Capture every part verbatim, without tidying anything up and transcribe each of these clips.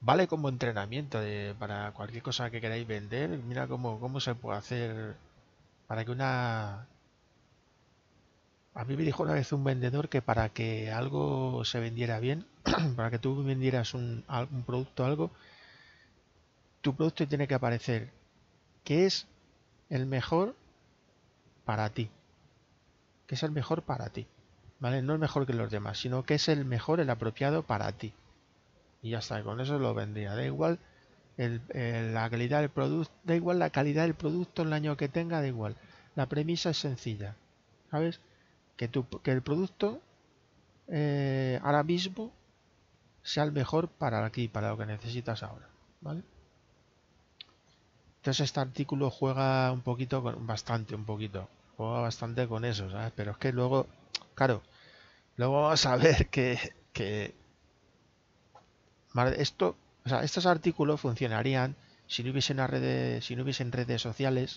vale como entrenamiento de, para cualquier cosa que queráis vender. Mira cómo, cómo se puede hacer para que una... A mí me dijo una vez un vendedor que para que algo se vendiera bien, para que tú vendieras un, un producto o algo, tu producto tiene que aparecer que es el mejor para ti, que es el mejor para ti, ¿vale? No el mejor que los demás, sino que es el mejor, el apropiado para ti. Y ya está, con eso lo vendría. Da igual el, el, la calidad del producto, da igual la calidad del producto, el año que tenga, da igual. La premisa es sencilla, ¿sabes? Que, tu, que el producto eh, ahora mismo sea el mejor para aquí, para lo que necesitas ahora, ¿vale? Entonces este artículo juega un poquito, con, bastante, un poquito, juega bastante con eso, ¿sabes? Pero es que luego, claro, luego vamos a ver que, que esto, o sea, estos artículos funcionarían si no hubiesen redes, si no hubiesen redes sociales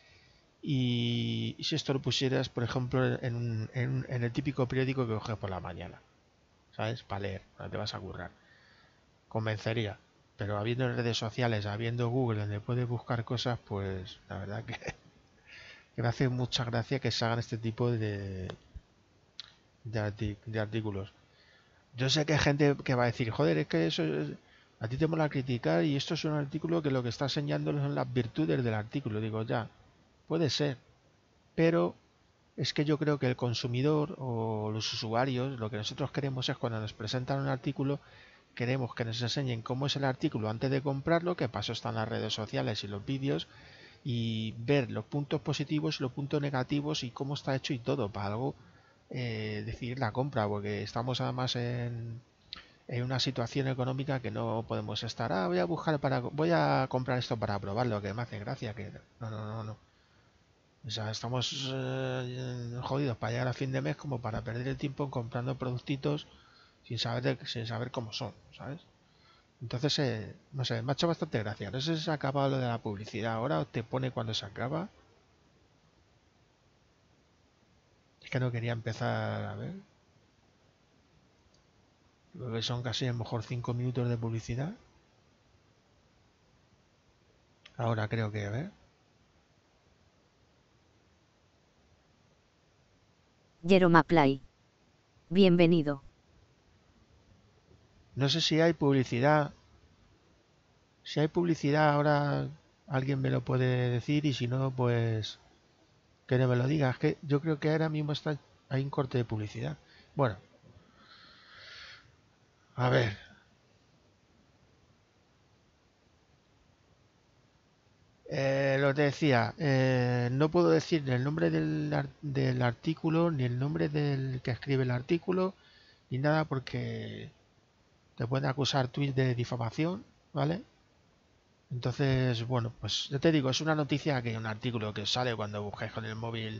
y, y si esto lo pusieras, por ejemplo, en, un, en, en el típico periódico que coges por la mañana, ¿sabes? Para leer, cuando te vas a currar. Convencería. Pero habiendo redes sociales, habiendo Google donde puedes buscar cosas, pues la verdad que, que me hace mucha gracia que se hagan este tipo de, de, artic de artículos. Yo sé que hay gente que va a decir, joder, es que eso es, a ti te mola criticar y esto es un artículo que lo que está enseñando son las virtudes del artículo. Digo, ya, puede ser, pero es que yo creo que el consumidor o los usuarios, lo que nosotros queremos es cuando nos presentan un artículo, queremos que nos enseñen cómo es el artículo antes de comprarlo, que paso están las redes sociales y los vídeos, y ver los puntos positivos y los puntos negativos y cómo está hecho y todo, para algo eh, decidir la compra, porque estamos además en, en una situación económica que no podemos estar, ah, voy a buscar para, voy a comprar esto para probarlo, que me hace gracia, que no, no, no, no. O sea, estamos eh, jodidos para llegar a fin de mes como para perder el tiempo comprando productitos sin saber, de, sin saber cómo son, ¿sabes? Entonces, eh, no sé, me ha hecho bastante gracia. No sé si se ha acabado lo de la publicidad ahora o te pone cuando se acaba. Es que no quería empezar a ver. Creo que son casi a lo mejor cinco minutos de publicidad. Ahora creo que, a ver. Jerome Play. Bienvenido. No sé si hay publicidad. Si hay publicidad ahora alguien me lo puede decir y si no, pues que no me lo diga. Es que yo creo que ahora mismo está hay un corte de publicidad. Bueno, a ver. Eh, lo que te decía, eh, no puedo decir ni el nombre del, del artículo, ni el nombre del que escribe el artículo, ni nada porque te pueden acusar tweets de difamación, ¿vale? Entonces, bueno, pues yo te digo, es una noticia que un artículo que sale cuando buscáis con el móvil,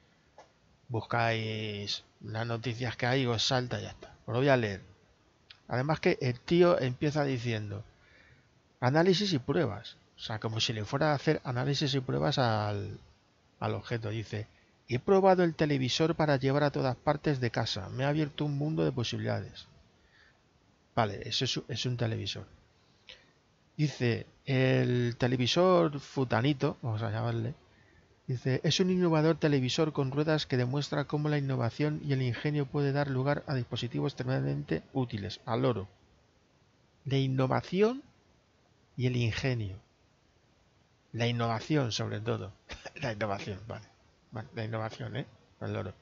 buscáis las noticias que hay y os salta y ya está. Os lo voy a leer. Además que el tío empieza diciendo análisis y pruebas. O sea, como si le fuera a hacer análisis y pruebas al, al objeto. Dice, he probado el televisor para llevar a todas partes de casa. Me ha abierto un mundo de posibilidades. Vale, eso es, es un televisor. Dice, el televisor futanito, vamos a llamarle, dice, es un innovador televisor con ruedas que demuestra cómo la innovación y el ingenio puede dar lugar a dispositivos tremendamente útiles. Al loro. La innovación y el ingenio. La innovación, sobre todo. La innovación, vale. Vale, la innovación, ¿eh? Al loro.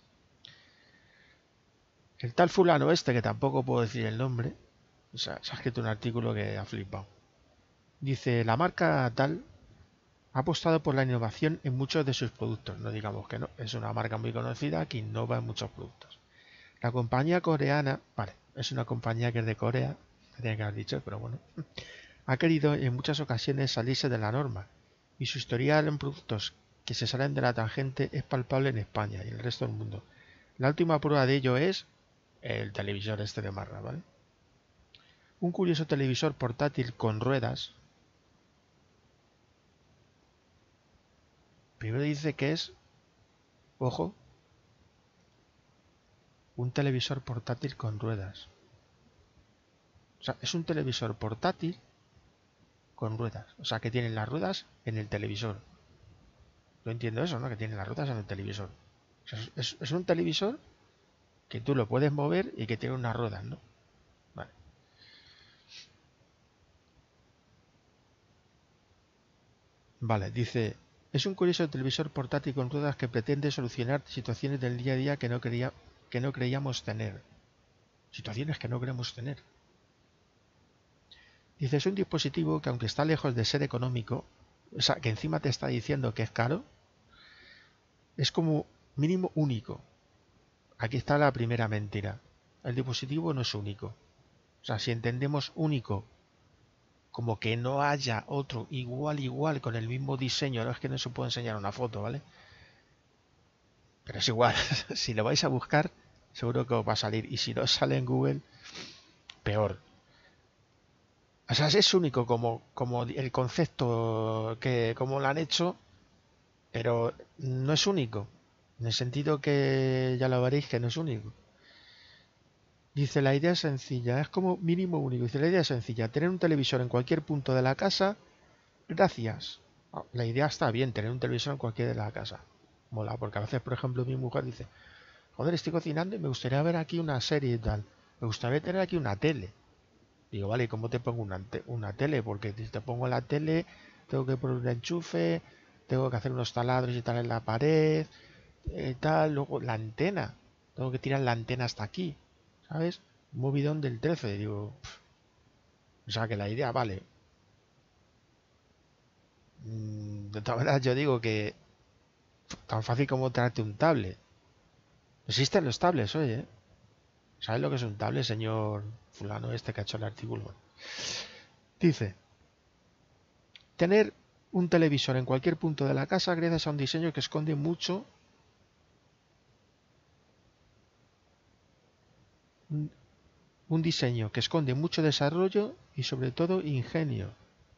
El tal fulano este, que tampoco puedo decir el nombre, o sea, se ha escrito un artículo que ha flipado. Dice, la marca tal ha apostado por la innovación en muchos de sus productos. No digamos que no, es una marca muy conocida que innova en muchos productos. La compañía coreana, vale, es una compañía que es de Corea, tenía que haber dicho, pero bueno, ha querido en muchas ocasiones salirse de la norma y su historial en productos que se salen de la tangente es palpable en España y en el resto del mundo. La última prueba de ello es el televisor este de Marra, ¿vale? Un curioso televisor portátil con ruedas. Primero dice que es, ojo, un televisor portátil con ruedas. O sea, es un televisor portátil con ruedas. O sea, que tienen las ruedas en el televisor. Yo entiendo eso, ¿no? Que tienen las ruedas en el televisor. O sea, es, es, es un televisor que tú lo puedes mover y que tiene unas ruedas, ¿no? Vale. Vale, dice, es un curioso televisor portátil con ruedas que pretende solucionar situaciones del día a día que no, creía, que no creíamos tener. Situaciones que no queremos tener. Dice, es un dispositivo que aunque está lejos de ser económico, o sea, que encima te está diciendo que es caro, es como mínimo único. Aquí está la primera mentira. El dispositivo no es único. O sea, si entendemos único como que no haya otro igual igual con el mismo diseño, no es que no se puede enseñar una foto, ¿vale? Pero es igual, si lo vais a buscar, seguro que os va a salir. Y si no sale en Google, peor. O sea, es único como, como el concepto que como lo han hecho, pero no es único. En el sentido que ya lo veréis que no es único. Dice, la idea es sencilla, es como mínimo único. Dice, la idea es sencilla, tener un televisor en cualquier punto de la casa, gracias. La idea está bien, tener un televisor en cualquier de la casa. Mola, porque a veces, por ejemplo, mi mujer dice, joder, estoy cocinando y me gustaría ver aquí una serie y tal. Me gustaría tener aquí una tele. Digo, vale, ¿y cómo te pongo una, te una tele? Porque si te pongo la tele, tengo que poner un enchufe, tengo que hacer unos taladros y tal en la pared, y tal, luego la antena. Tengo que tirar la antena hasta aquí, ¿sabes? Un movidón del trece, digo. Pff. O sea que la idea, vale. Mm, de todas maneras, yo digo que tan fácil como traerte un tablet. Existen los tablets, oye. ¿Sabes lo que es un tablet, señor fulano este que ha hecho el artículo? Dice, tener un televisor en cualquier punto de la casa gracias a un diseño que esconde mucho un, un diseño que esconde mucho desarrollo y sobre todo ingenio.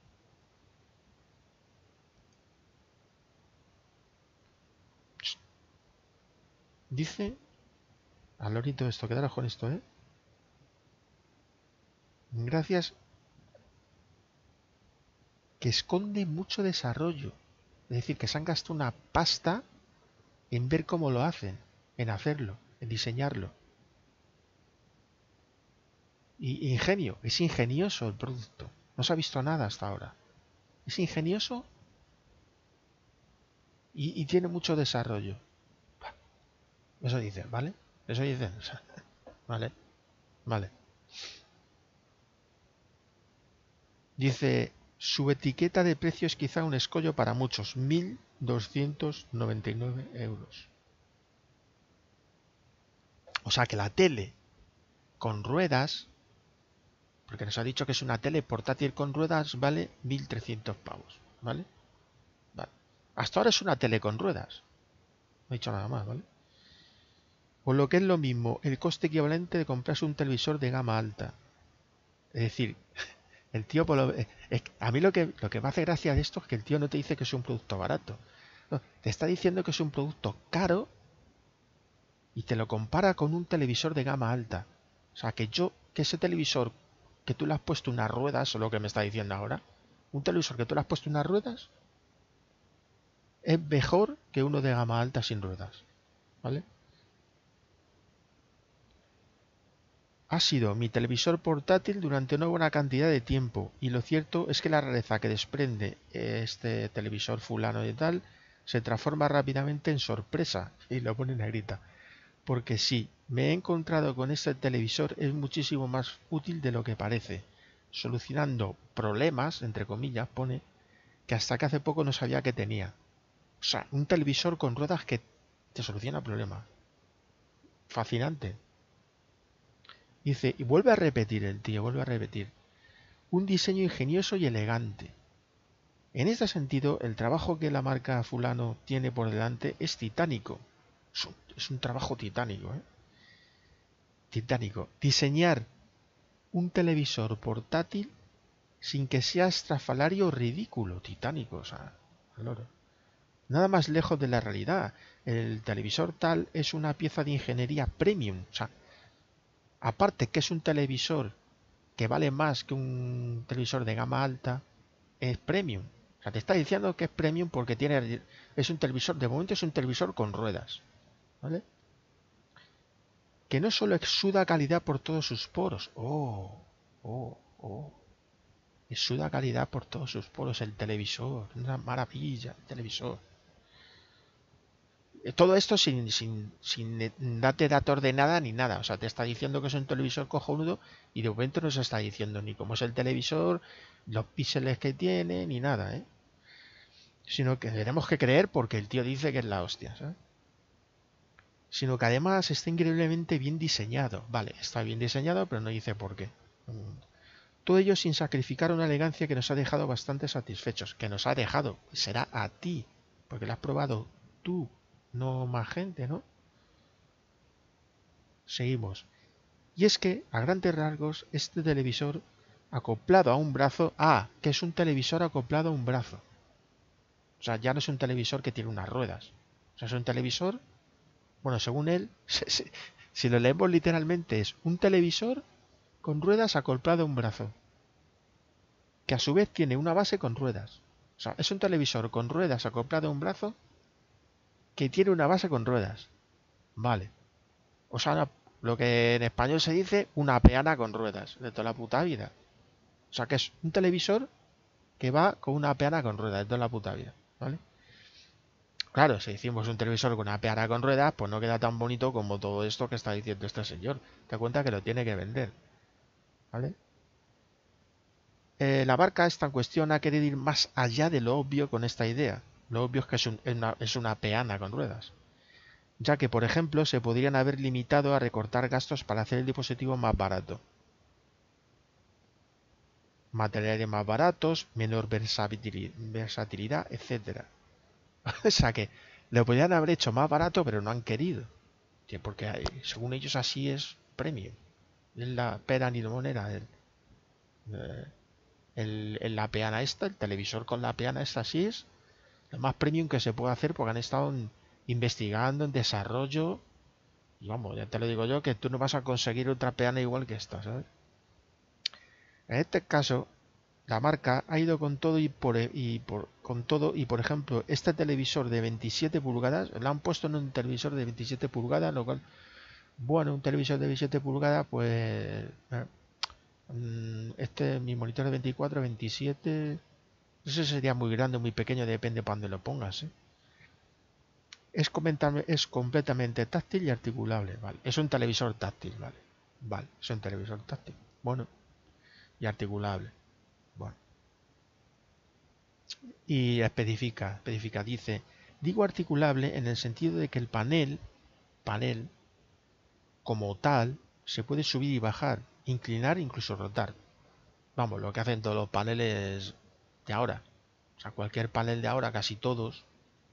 Dice, al lorito esto, quedaros con esto, ¿eh? Gracias que esconde mucho desarrollo. Es decir, que se han gastado una pasta en ver cómo lo hacen, en hacerlo, en diseñarlo. Y ingenio, es ingenioso el producto. No se ha visto nada hasta ahora. Es ingenioso y, y tiene mucho desarrollo. Eso dicen, ¿vale? Eso dicen. Vale, vale. Dice, su etiqueta de precio es quizá un escollo para muchos, mil doscientos noventa y nueve euros. O sea que la tele con ruedas, porque nos ha dicho que es una tele portátil con ruedas, vale mil trescientos pavos, ¿vale? Vale. Hasta ahora es una tele con ruedas. No he dicho nada más, ¿vale? O lo que es lo mismo, el coste equivalente de comprarse un televisor de gama alta. Es decir, el tío, por lo, es, a mí lo que, lo que me hace gracia de esto es que el tío no te dice que es un producto barato. No, te está diciendo que es un producto caro y te lo compara con un televisor de gama alta. O sea, que yo, que ese televisor que tú le has puesto unas ruedas, o lo que me está diciendo ahora, un televisor que tú le has puesto unas ruedas, es mejor que uno de gama alta sin ruedas. ¿Vale? Ha sido mi televisor portátil durante una buena cantidad de tiempo y lo cierto es que la rareza que desprende este televisor fulano y tal se transforma rápidamente en sorpresa, y lo pone en negrita, porque sí, me he encontrado con este televisor es muchísimo más útil de lo que parece, solucionando problemas, entre comillas, pone, que hasta que hace poco no sabía que tenía. O sea, un televisor con ruedas que te soluciona problemas. Fascinante. Dice, y vuelve a repetir el tío, vuelve a repetir. Un diseño ingenioso y elegante. En este sentido, el trabajo que la marca fulano tiene por delante es titánico. Es un, es un trabajo titánico, ¿eh? Titánico. Diseñar un televisor portátil sin que sea estrafalario o ridículo. Titánico, o sea, loro. Nada más lejos de la realidad. El televisor tal es una pieza de ingeniería premium. O sea, aparte que es un televisor que vale más que un televisor de gama alta es premium. O sea, te está diciendo que es premium porque tiene, es un televisor, de momento es un televisor con ruedas, ¿vale? Que no solo exuda calidad por todos sus poros. Oh, oh, oh. Exuda calidad por todos sus poros el televisor. Una maravilla el televisor. Todo esto sin, sin, sin darte datos de nada ni nada. O sea, te está diciendo que es un televisor cojonudo y de momento no se está diciendo ni cómo es el televisor, los píxeles que tiene, ni nada, ¿eh? Sino que tenemos que creer porque el tío dice que es la hostia, ¿sabes? Sino que además está increíblemente bien diseñado. Vale, está bien diseñado, pero no dice por qué. Todo ello sin sacrificar una elegancia que nos ha dejado bastante satisfechos. Que nos ha dejado, será a ti, porque lo has probado tú, no más gente, ¿no? Seguimos. Y es que, a grandes rasgos, este televisor acoplado a un brazo... Ah, que es un televisor acoplado a un brazo. O sea, ya no es un televisor que tiene unas ruedas. O sea, es un televisor... Bueno, según él, si lo leemos literalmente, es un televisor con ruedas acoplado a un brazo. Que a su vez tiene una base con ruedas. O sea, es un televisor con ruedas acoplado a un brazo que tiene una base con ruedas. Vale. O sea, lo que en español se dice una peana con ruedas, de toda la puta vida. O sea, que es un televisor que va con una peana con ruedas, de toda la puta vida. ¿Vale? Claro, si decimos un televisor con una peana con ruedas, pues no queda tan bonito como todo esto que está diciendo este señor. Te cuenta que lo tiene que vender. ¿Vale? Eh, la marca esta en cuestión ha querido ir más allá de lo obvio con esta idea. Lo obvio es que es, un, es, una, es una peana con ruedas. Ya que, por ejemplo, se podrían haber limitado a recortar gastos para hacer el dispositivo más barato. Materiales más baratos, menor versatilidad, etcétera. O sea que lo podrían haber hecho más barato, pero no han querido. Porque según ellos así es premium. Es la pera ni monera. El, el, el, la peana esta, el televisor con la peana esta así es lo más premium que se puede hacer porque han estado en, investigando en desarrollo. Y vamos, ya te lo digo yo que tú no vas a conseguir otra peana igual que esta, ¿sabes? En este caso, la marca ha ido con todo y por, y por con todo y por ejemplo este televisor de veintisiete pulgadas lo han puesto en un televisor de veintisiete pulgadas, lo cual, bueno, un televisor de veintisiete pulgadas, pues eh, este mi monitor de veinticuatro, veintisiete, ese sería muy grande o muy pequeño, depende para donde lo pongas, ¿eh? Es, es completamente táctil y articulable, ¿vale? Es un televisor táctil, ¿vale? Vale, es un televisor táctil, bueno, y articulable, bueno. Y especifica, especifica, dice, digo articulable en el sentido de que el panel, panel, como tal, se puede subir y bajar, inclinar e incluso rotar. Vamos, lo que hacen todos los paneles de ahora. O sea, cualquier panel de ahora, casi todos.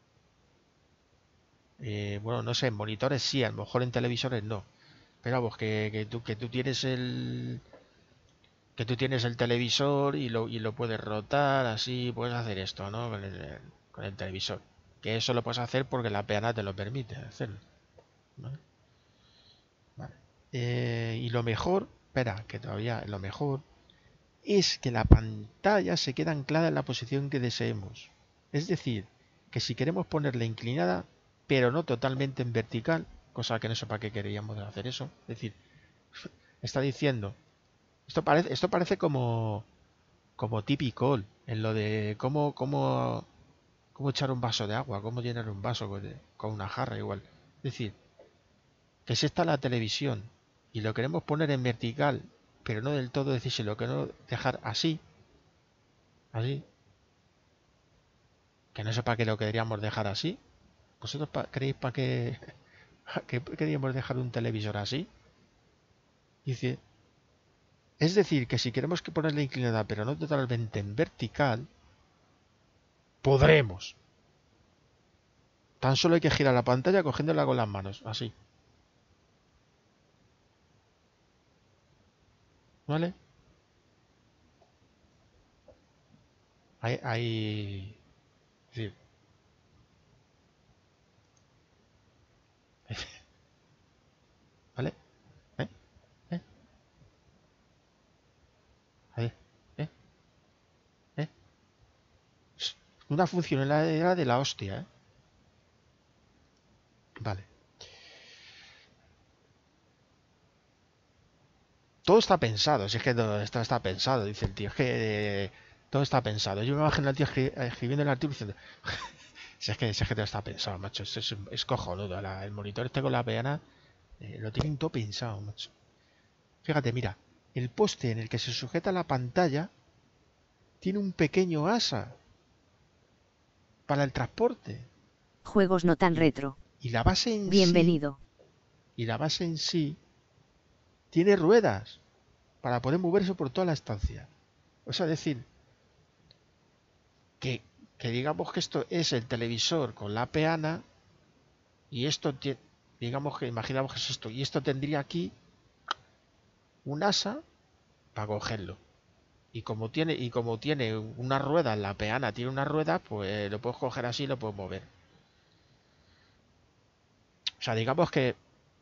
Eh, bueno, no sé, en monitores sí, a lo mejor en televisores no. Pero vamos, que, que, tú, que tú tienes el... que tú tienes el televisor y lo, y lo puedes rotar, así puedes hacer esto, ¿no? Con el, con el televisor. Que eso lo puedes hacer porque la peana te lo permite hacerlo, ¿vale? Vale. Eh, y lo mejor, espera, que todavía lo mejor es que la pantalla se queda anclada en la posición que deseemos. Es decir, que si queremos ponerla inclinada, pero no totalmente en vertical, cosa que no sé para qué queríamos hacer eso, es decir, está diciendo, esto parece, esto parece como, como típico en lo de cómo, cómo, cómo echar un vaso de agua, cómo llenar un vaso con, con una jarra igual. Es decir, que si está la televisión y lo queremos poner en vertical, pero no del todo, decir, si lo queremos dejar así, así, que no sé para qué lo queríamos dejar así. ¿Vosotros pa creéis para qué, pa qué queríamos dejar un televisor así? Dice, es decir, que si queremos que ponerla inclinada, pero no totalmente en vertical, podremos. Tan solo hay que girar la pantalla cogiéndola con las manos, así. ¿Vale? Hay, hay... Es decir, ¿vale? ¿Eh? ¿Eh? Una funcionalidad de la hostia, ¿eh? Vale. Todo está pensado, si es que todo esto está pensado, dice el tío. Es que eh, todo está pensado. Yo me imagino al tío escri- escribiendo el artículo diciendo, si es que, si es que todo está pensado, macho. Esto es, es cojonudo. La- el monitor este con la peana eh, lo tienen todo pensado, macho. Fíjate, mira, el poste en el que se sujeta la pantalla tiene un pequeño asa para el transporte. Juegos no tan Y, retro. y la base en sí, Bienvenido. y la base en sí, tiene ruedas para poder moverse por toda la estancia. O sea, decir, que, que digamos que esto es el televisor con la peana y esto, digamos que imaginamos que es esto, y esto tendría aquí un asa para cogerlo. Y como tiene, y como tiene una rueda, la peana tiene una rueda, pues lo puedes coger así y lo puedes mover. O sea, digamos que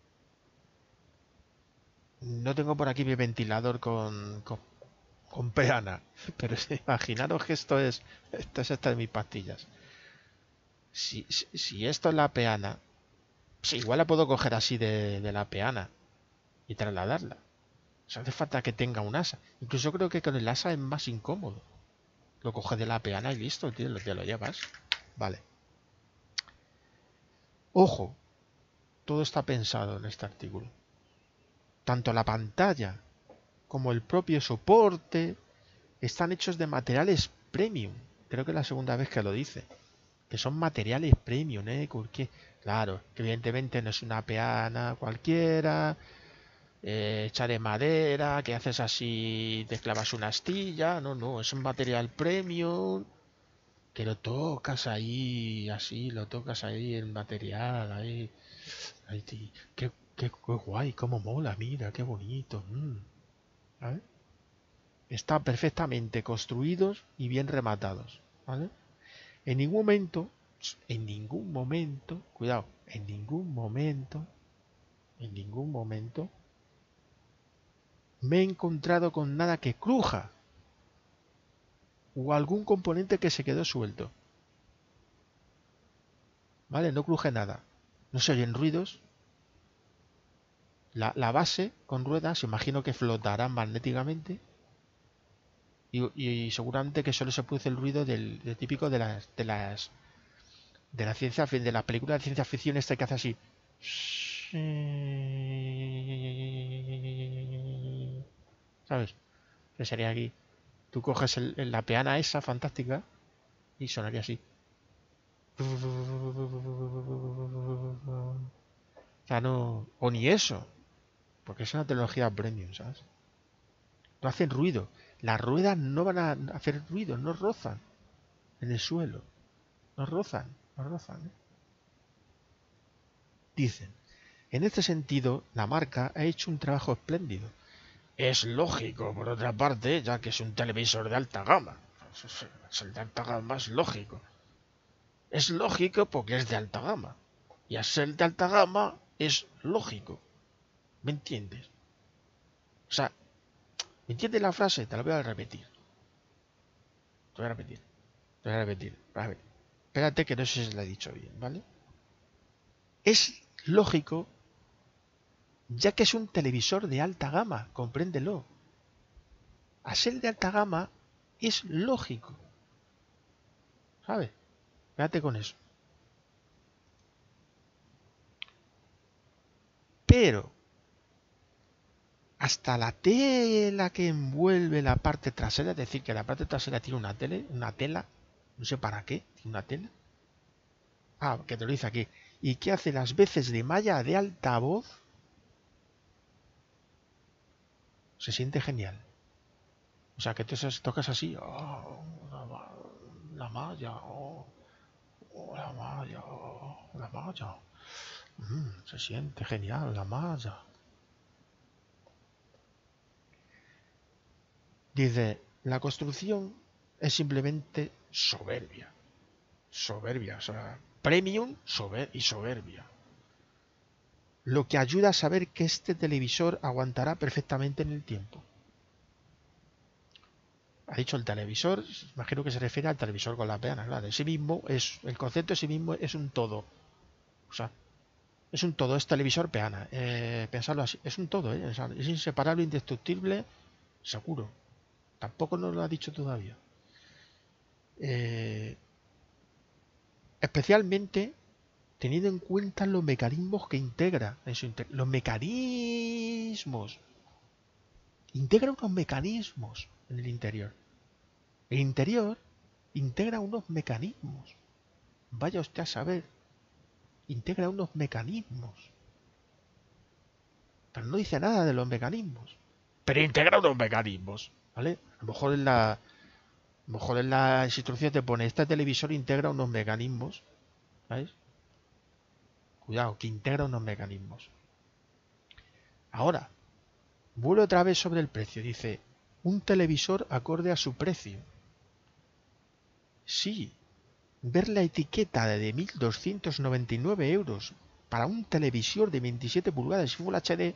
no tengo por aquí mi ventilador con, con, con peana, pero imaginaros que esto es, esto es esta de mis pastillas. Si, si, si esto es la peana, pues igual la puedo coger así de, de la peana y trasladarla. O sea, hace falta que tenga un asa. Incluso creo que con el asa es más incómodo. Lo coges de la peana y listo, tío, te lo llevas. Vale. Ojo, todo está pensado en este artículo. Tanto la pantalla como el propio soporte están hechos de materiales premium. Creo que es la segunda vez que lo dice. Que son materiales premium, ¿eh? Porque, claro, que evidentemente no es una peana cualquiera, eh, hecha de madera, que haces así, te clavas una astilla. No, no, es un material premium, que lo tocas ahí, así, lo tocas ahí, el material, ahí. Ahí tío, qué, qué, qué guay, cómo mola, mira, qué bonito. Mm, ¿vale? Están perfectamente construidos y bien rematados, ¿vale? En ningún momento, en ningún momento, cuidado, en ningún momento, en ningún momento me he encontrado con nada que cruja o algún componente que se quedó suelto. ¿Vale? No cruje nada. No se oyen ruidos. La, la base con ruedas, imagino que flotará magnéticamente. Y, y seguramente que solo se produce el ruido del, del típico de las, de las de la ciencia de la película de ciencia ficción esta que hace así. ¿Sabes? Que sería aquí. Tú coges el, el- la peana esa fantástica y sonaría así. O sea, no. O ni eso. Porque es una tecnología premium, ¿sabes? No hacen ruido. Las ruedas no van a hacer ruido, no rozan en el suelo. No rozan, no rozan. ¿eh? Dicen. En este sentido, la marca ha hecho un trabajo espléndido. Es lógico, por otra parte, ya que es un televisor de alta gama. Es el de alta gama, es lógico. Es lógico porque es de alta gama. Y al ser de alta gama, es lógico. ¿Me entiendes? O sea, ¿me entiendes la frase? Te la voy a repetir. Te voy a repetir. Te voy a repetir. A ver. Espérate que no sé si la he dicho bien, ¿vale? Es lógico, ya que es un televisor de alta gama, compréndelo. A ser de alta gama es lógico, ¿sabes? Quédate con eso. Pero hasta la tela que envuelve la parte trasera, es decir, que la parte trasera tiene una tele, una tela, no sé para qué, tiene una tela. Ah, que te lo dice aquí. Y que hace las veces de malla de altavoz, se siente genial. O sea, que tú tocas así, oh, la, la malla, oh, oh, la malla, oh, la malla. Mm, se siente genial la malla. Dice, la construcción es simplemente soberbia. Soberbia, o sea, premium sober y soberbia. Lo que ayuda a saber que este televisor aguantará perfectamente en el tiempo. ha dicho el televisor, imagino que se refiere al televisor con la peana, claro, en sí mismo es, el concepto en sí mismo es un todo, o sea, es un todo, es televisor peana, eh, pensarlo así, es un todo, ¿eh? O sea, es inseparable, indestructible, seguro, tampoco nos lo ha dicho todavía. Eh, especialmente teniendo en cuenta los mecanismos que integra en su inter- los mecanismos, integra unos mecanismos en el interior. El interior integra unos mecanismos. Vaya usted a saber, integra unos mecanismos. Pero no dice nada de los mecanismos. Pero integra unos mecanismos, ¿vale? A lo mejor en la, a lo mejor en las instrucciones te pone, este televisor integra unos mecanismos, ¿sabes? Cuidado, que integra unos mecanismos. Ahora, vuelve otra vez sobre el precio. Dice, un televisor acorde a su precio. Sí, ver la etiqueta de mil doscientos noventa y nueve euros para un televisor de veintisiete pulgadas y Full H D.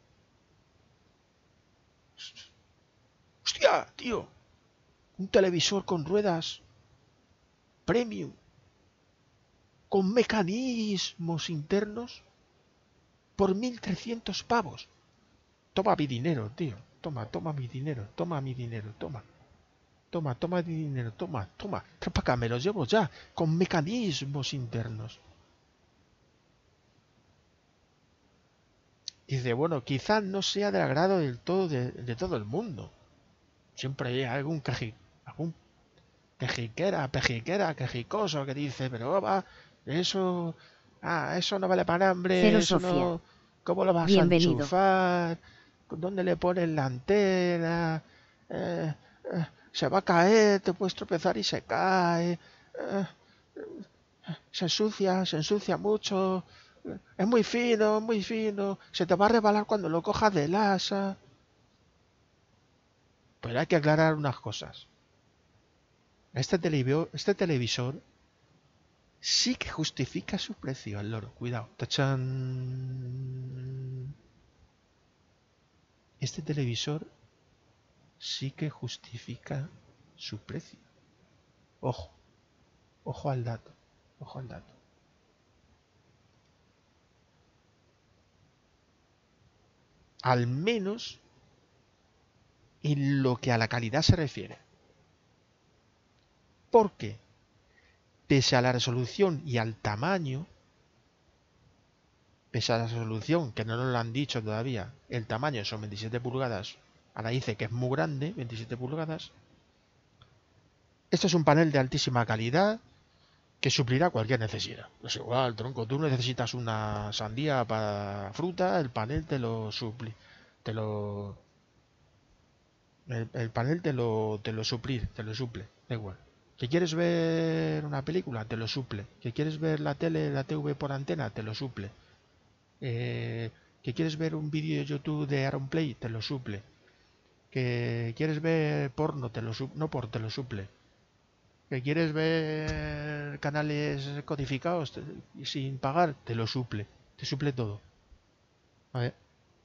¡Hostia, tío! Un televisor con ruedas premium, con mecanismos internos, por mil trescientos pavos. Toma mi dinero, tío. Toma, toma mi dinero, toma mi dinero, toma. Toma, toma mi dinero, toma, toma. Trae para acá, me los llevo ya, con mecanismos internos. Dice, bueno, quizás no sea del agrado del todo de, de todo el mundo. Siempre hay algún queji, algún quejiquera, pejiquera, quejicoso que dice, pero va, eso, ah, eso no vale para hambre, Cero eso Sofía. no, ¿cómo lo vas a Bienvenido. enchufar? ¿Dónde le pones la antena? Eh, eh, se va a caer, te puedes tropezar y se cae. Eh, se ensucia, se ensucia mucho. Es muy fino, muy fino. Se te va a resbalar cuando lo cojas del asa. Pero hay que aclarar unas cosas. Este, televisor, este televisor sí que justifica su precio, el loro. Cuidado. ¡Tachán! Este televisor sí que justifica su precio. Ojo. Ojo al dato. Ojo al dato. Al menos en lo que a la calidad se refiere. Porque, pese a la resolución y al tamaño, pese a la resolución, que no nos lo han dicho todavía, el tamaño son veintisiete pulgadas, ahora dice que es muy grande, veintisiete pulgadas, esto es un panel de altísima calidad que suplirá cualquier necesidad. Es igual, tronco, tú necesitas una sandía para fruta, el panel te lo suple, te lo... El, el panel te lo, te lo suplir, te lo suple, da igual. ¿Que quieres ver una película? Te lo suple. ¿Que quieres ver la tele, la T V por antena? Te lo suple. Eh, ¿Que quieres ver un vídeo de YouTube de Aaronplay? Te lo suple. ¿Que quieres ver porno? Te lo suple. No por, te lo suple. ¿Que quieres ver canales codificados te, sin pagar? Te lo suple. Te suple todo. A ver.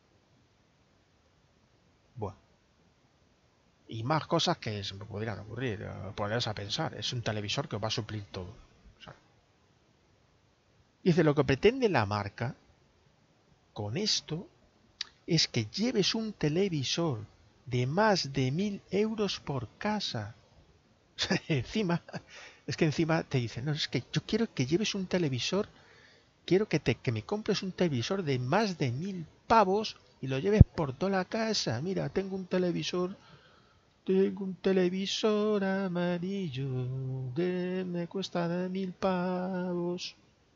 Bueno. Y más cosas que se me podrían ocurrir. Ponerse a pensar. Es un televisor que os va a suplir todo. O sea, dice, lo que pretende la marca con esto es que lleves un televisor de más de mil euros por casa. Encima, es que encima te dicen, no, es que yo quiero que lleves un televisor, quiero que, te, que me compres un televisor de más de mil pavos y lo lleves por toda la casa. Mira, tengo un televisor, tengo un televisor amarillo que me cuesta de mil pavos.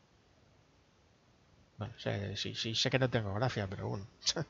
Bueno, sí, sí, sí, sé que no tengo gracia, pero bueno.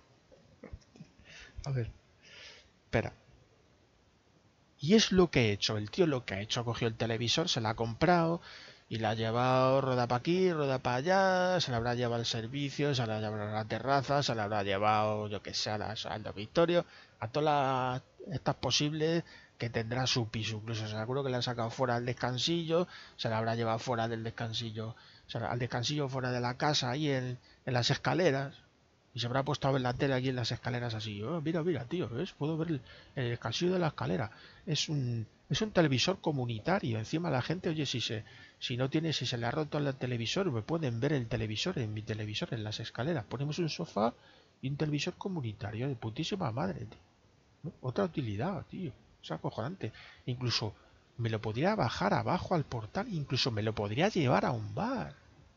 A ver, espera. Y es lo que he hecho, el tío lo que ha hecho, ha cogido el televisor, se la ha comprado y la ha llevado rueda para aquí, rueda para allá, se la habrá llevado al servicio, se la habrá llevado a la terraza, se la habrá llevado, yo que sé, al dormitorio, a todas las estas posibles que tendrá su piso. Incluso seguro que la ha sacado fuera del descansillo, se la habrá llevado fuera del descansillo, o sea, al descansillo fuera de la casa, ahí en, en las escaleras. Y se habrá puesto a ver la tele aquí en las escaleras así. Oh, mira, mira, tío, ¿ves? Puedo ver el, el casillo de la escalera. Es un, es un televisor comunitario. Encima la gente, oye, si se, si no tiene, si se le ha roto el televisor, me pueden ver el televisor en mi televisor en las escaleras. Ponemos un sofá y un televisor comunitario de putísima madre, tío. ¿No? Otra utilidad, tío. Es acojonante. Incluso me lo podría bajar abajo al portal. Incluso me lo podría llevar a un bar.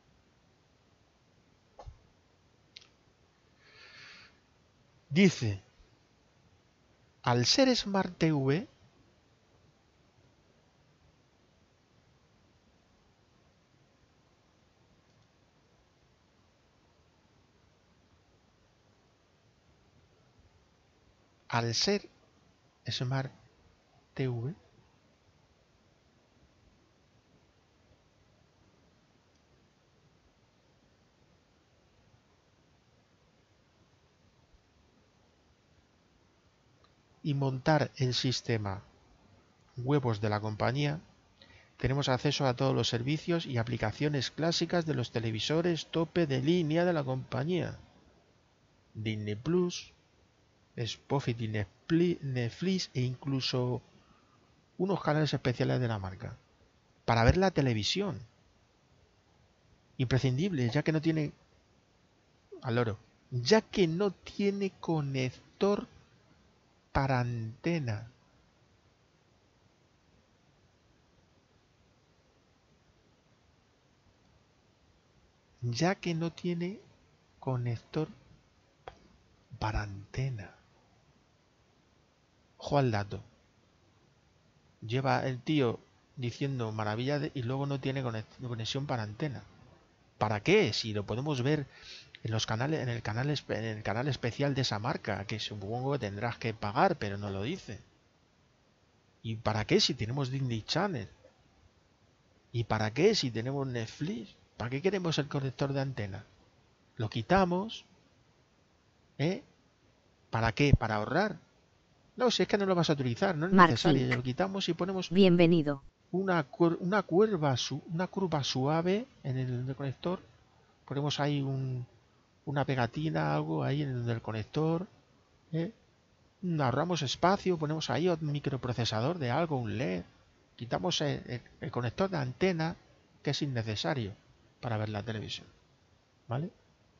Dice, al ser Smart T V, al ser Smart T V, y montar el sistema huevos de la compañía, tenemos acceso a todos los servicios y aplicaciones clásicas de los televisores tope de línea de la compañía. Disney Plus, Spotify, Netflix e incluso unos canales especiales de la marca. Para ver la televisión. Imprescindible, ya que no tiene... al loro. Ya que no tiene conector para antena. Ya que no tiene conector para antena. Ojo al dato. Lleva el tío diciendo maravillas de, y luego no tiene conexión para antena. ¿Para qué? Si lo podemos ver en los canales, en el canal, en el canal especial de esa marca, que supongo que tendrás que pagar, pero no lo dice. ¿Y para qué si tenemos Disney Channel? ¿Y para qué si tenemos Netflix? ¿Para qué queremos el conector de antena? Lo quitamos, ¿eh? ¿Para qué? ¿Para ahorrar? No, si es que no lo vas a utilizar, no es necesario. Lo quitamos y ponemos bienvenido. Una, una, curva, una curva suave en el, en el conector. Ponemos ahí un, una pegatina, algo ahí en el conector. ¿eh? Ahorramos espacio, ponemos ahí un microprocesador de algo, un L E D. Quitamos el, el, el conector de antena, que es innecesario para ver la televisión. ¿Vale?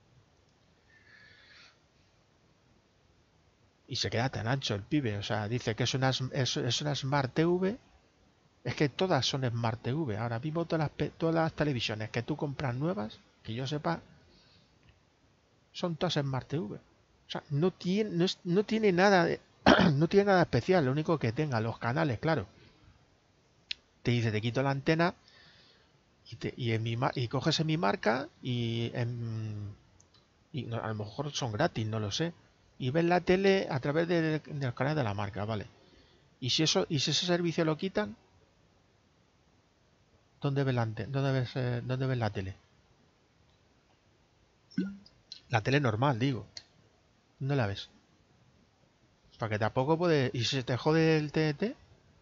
Y se queda tan ancho el pibe. O sea, dice que es una, es, es una Smart T V. Es que todas son Smart T V. Ahora mismo todas las, todas las televisiones que tú compras nuevas, que yo sepa, son todas Smart T V. O sea, no tiene, no, es, no tiene nada de, no tiene nada especial. Lo único que tenga los canales, claro. Te dice, te quito la antena y, te, y, en mi, y coges en mi marca y, en, y no, a lo mejor son gratis, no lo sé. Y ves la tele a través de, de los canales de la marca, vale. Y si eso, y si ese servicio lo quitan, ¿dónde ves la, dónde ves, eh, dónde ves la tele? La tele normal, digo. ¿Dónde la ves? Para que tampoco puede... ¿Y si se te jode el T N T?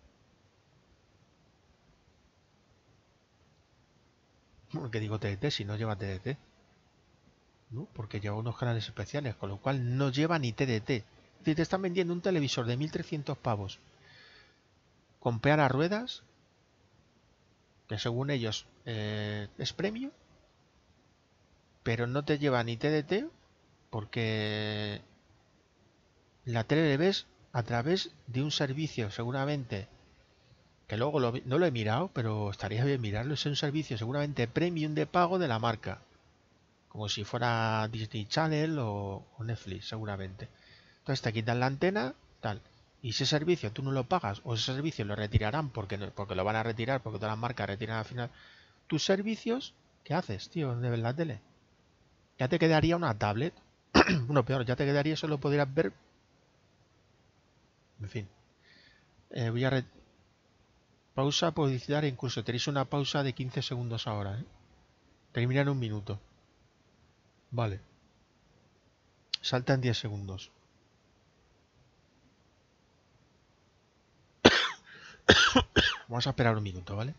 ¿Qué digo T N T si no lleva T D T? ¿No? Porque lleva unos canales especiales, con lo cual no lleva ni T D T. Si te están vendiendo un televisor de mil trescientos pavos con peana a ruedas, que según ellos eh, es premio, pero no te lleva ni T D T porque la tele le ves a través de un servicio seguramente que luego lo, no lo he mirado, pero estaría bien mirarlo. Es un servicio seguramente premium de pago de la marca, como si fuera Disney Channel o, o Netflix seguramente. Entonces te quitan la antena, tal. Y ese servicio tú no lo pagas, o ese servicio lo retirarán porque, no, porque lo van a retirar, porque todas las marcas retiran al final tus servicios. ¿Qué haces, tío? ¿Dónde ves la tele? Ya te quedaría una tablet. Bueno, peor, ya te quedaría, eso lo podrías ver. En fin. Eh, voy a re pausa, publicidad, incluso tenéis una pausa de quince segundos ahora, ¿eh? Termina en un minuto. Vale. Salta en diez segundos. Vamos a esperar un minuto, ¿vale?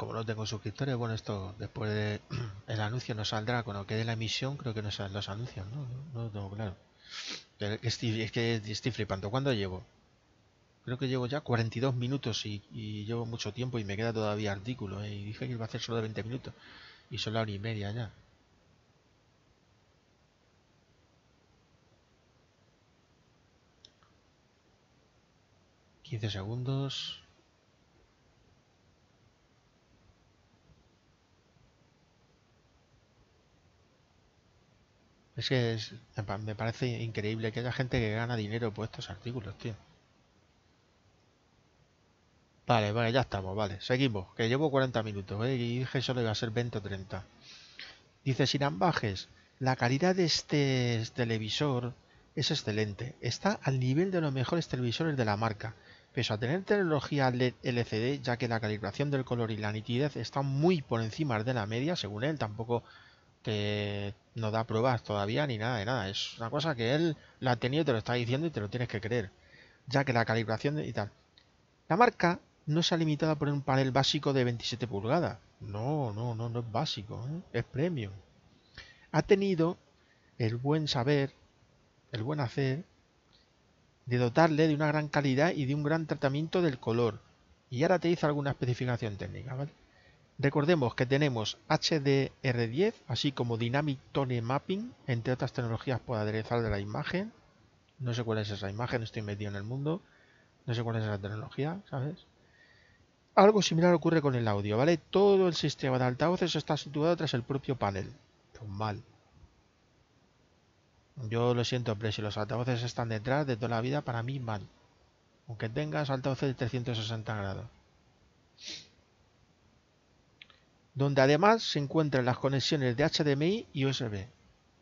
como no tengo suscriptores, bueno, esto después de el anuncio no saldrá, cuando quede la emisión creo que no salen los anuncios, ¿no? No, no lo tengo claro. Estoy, es que estoy flipando. ¿Cuándo llevo? Creo que llevo ya cuarenta y dos minutos y, y llevo mucho tiempo y me queda todavía artículo, ¿eh? Y dije que iba a hacer solo de veinte minutos y son la hora y media ya. quince segundos. Es que es, me parece increíble que haya gente que gana dinero por estos artículos, tío. Vale, vale, ya estamos, vale. Seguimos, que llevo cuarenta minutos, ¿eh? Y dije solo iba a ser veinte o treinta. Dice Sinan Bajes, la calidad de este televisor es excelente. Está al nivel de los mejores televisores de la marca. Pese a tener tecnología L E D, ya que la calibración del color y la nitidez están muy por encima de la media, según él, tampoco te no da pruebas todavía ni nada de nada. Es una cosa que él la ha tenido, te lo está diciendo y te lo tienes que creer. Ya que la calibración y tal. La marca no se ha limitado a poner un panel básico de veintisiete pulgadas. No, no, no, no es básico, ¿eh? Es premium. Ha tenido el buen saber, el buen hacer, de dotarle de una gran calidad y de un gran tratamiento del color. Y ahora te dice alguna especificación técnica, ¿vale? Recordemos que tenemos H D R diez, así como Dynamic Tone Mapping, entre otras tecnologías para aderezar de la imagen. No sé cuál es esa imagen, estoy metido en el mundo. No sé cuál es esa tecnología, ¿sabes? Algo similar ocurre con el audio, ¿vale? Todo el sistema de altavoces está situado tras el propio panel. Pues mal. Yo lo siento, pero si los altavoces están detrás de toda la vida, para mí mal. Aunque tengas altavoces de trescientos sesenta grados. Donde además se encuentran las conexiones de H D M I y U S B.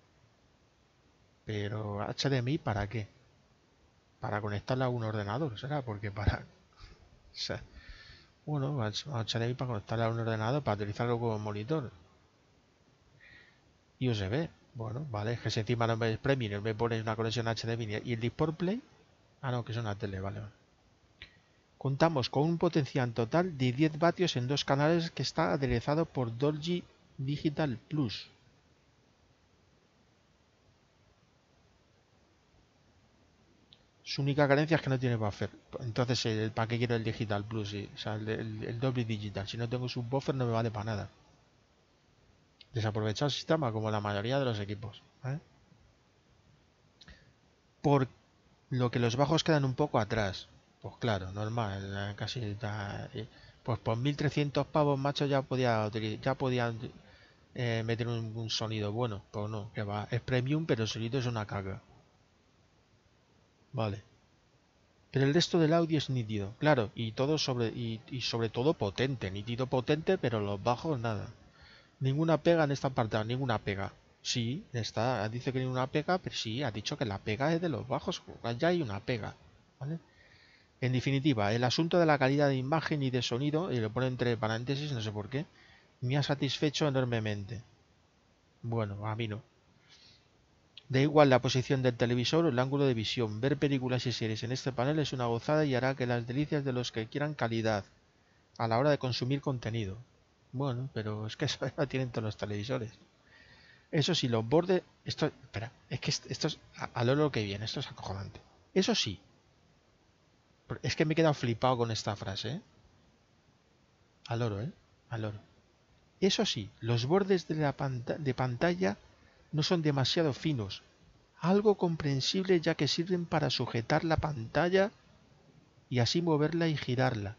Pero H D M I ¿para qué? Para conectarla a un ordenador, ¿será? Porque para... O sea, bueno, H D M I para conectarla a un ordenador, para utilizarlo como monitor. Y U S B. Bueno, vale, es que si encima no me premium, me pones una conexión H D M I y el DisplayPort. Ah, no, que es una tele, vale, vale. Contamos con un potencial total de diez vatios en dos canales que está aderezado por Dolby Digital Plus. Su única carencia es que no tiene buffer. Entonces, el, ¿para qué quiero el Digital Plus? Sí, o sea, el, el, el Dolby Digital. Si no tengo su buffer no me vale para nada. Desaprovechado el sistema como la mayoría de los equipos, ¿eh? Por lo que los bajos quedan un poco atrás. Pues claro, normal, casi está, pues por mil trescientos pavos, macho, ya podía ya podía eh, meter un, un sonido bueno. Pues no, que va, es premium, pero el sonido es una caga. Vale. Pero el resto del audio es nítido, claro, y todo sobre y, y sobre todo potente, nítido potente, pero los bajos nada. Ninguna pega en esta parte, ninguna pega. Sí, está, dice que ninguna pega, pero sí, ha dicho que la pega es de los bajos, ya hay una pega, ¿vale? En definitiva, el asunto de la calidad de imagen y de sonido, y lo pone entre paréntesis, no sé por qué, me ha satisfecho enormemente. Bueno, a mí no. Da igual la posición del televisor o el ángulo de visión, ver películas y series en este panel es una gozada y hará que las delicias de los que quieran calidad a la hora de consumir contenido. Bueno, pero es que eso ya tienen todos los televisores. Eso sí, los bordes... Esto, espera, es que esto es a, a lo que viene, esto es acojonante. Eso sí, es que me he quedado flipado con esta frase, ¿eh? Al oro, ¿eh? Al oro. Eso sí, los bordes de la panta de pantalla no son demasiado finos, algo comprensible ya que sirven para sujetar la pantalla y así moverla y girarla.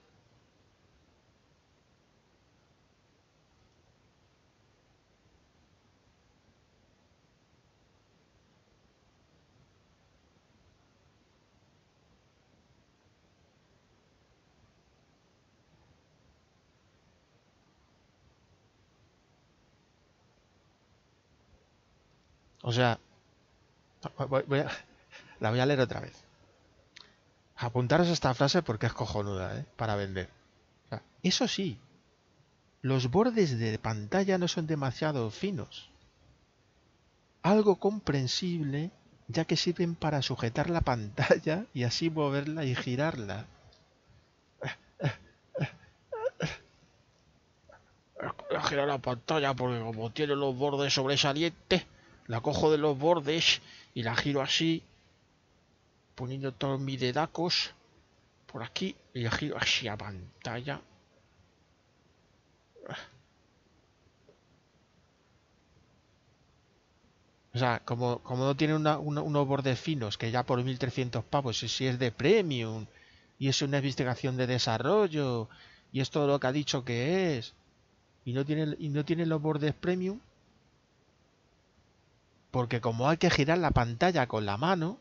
O sea, voy, voy a, la voy a leer otra vez. Apuntaros esta frase porque es cojonuda, ¿eh? Para vender. O sea, eso sí, los bordes de pantalla no son demasiado finos. Algo comprensible ya que sirven para sujetar la pantalla y así moverla y girarla. girar la pantalla porque como tiene los bordes sobresalientes, la cojo de los bordes y la giro así, poniendo todos mis dedacos por aquí y la giro así a pantalla. O sea, como, como no tiene una, una, unos bordes finos, que ya por mil trescientos pavos, si es de premium, y es una investigación de desarrollo, y es todo lo que ha dicho que es, y no tiene, y no tiene los bordes premium, porque como hay que girar la pantalla con la mano,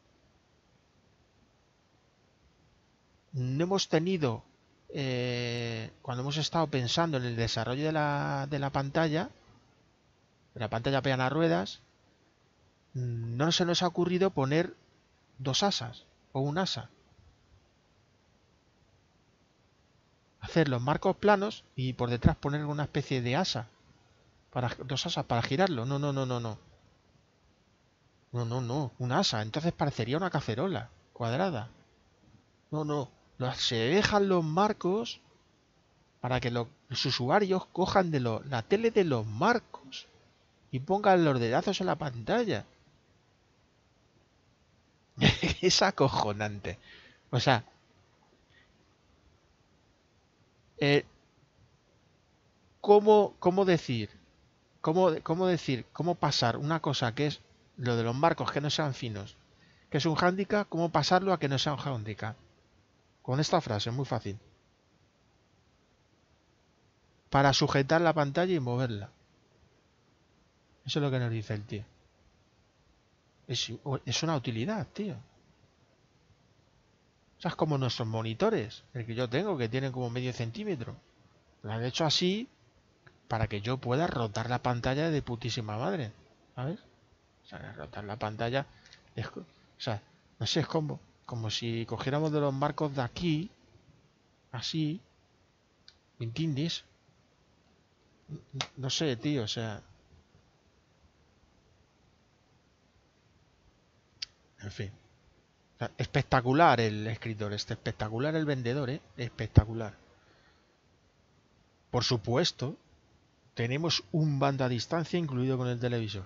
no hemos tenido, eh, cuando hemos estado pensando en el desarrollo de la, de la pantalla, de la pantalla plana ruedas, no se nos ha ocurrido poner dos asas o un asa. Hacer los marcos planos y por detrás poner una especie de asa, para dos asas para girarlo. No, no, no, no, no. No, no, no, un asa. Entonces parecería una cacerola cuadrada. No, no. Se dejan los marcos para que los, los usuarios cojan de lo, la tele de los marcos y pongan los dedazos en la pantalla. Es acojonante. O sea, eh, ¿cómo, cómo decir? ¿Cómo, cómo decir? ¿Cómo pasar una cosa que es lo de los marcos que no sean finos, que es un hándicap, cómo pasarlo a que no sea un hándicap? Con esta frase, muy fácil. Para sujetar la pantalla y moverla. Eso es lo que nos dice el tío. Es, es una utilidad, tío. O sea, es como nuestros monitores, el que yo tengo, que tienen como medio centímetro. Lo han hecho así para que yo pueda rotar la pantalla de putísima madre. ¿Sabes? O sea, rotar la pantalla es, o sea, no sé, es como, como si cogiéramos de los marcos de aquí, así, ¿me entiendes? No sé, tío, o sea, en fin. O sea, espectacular el escritor, este, espectacular el vendedor, ¿eh? Espectacular. Por supuesto, tenemos un bando a distancia incluido con el televisor.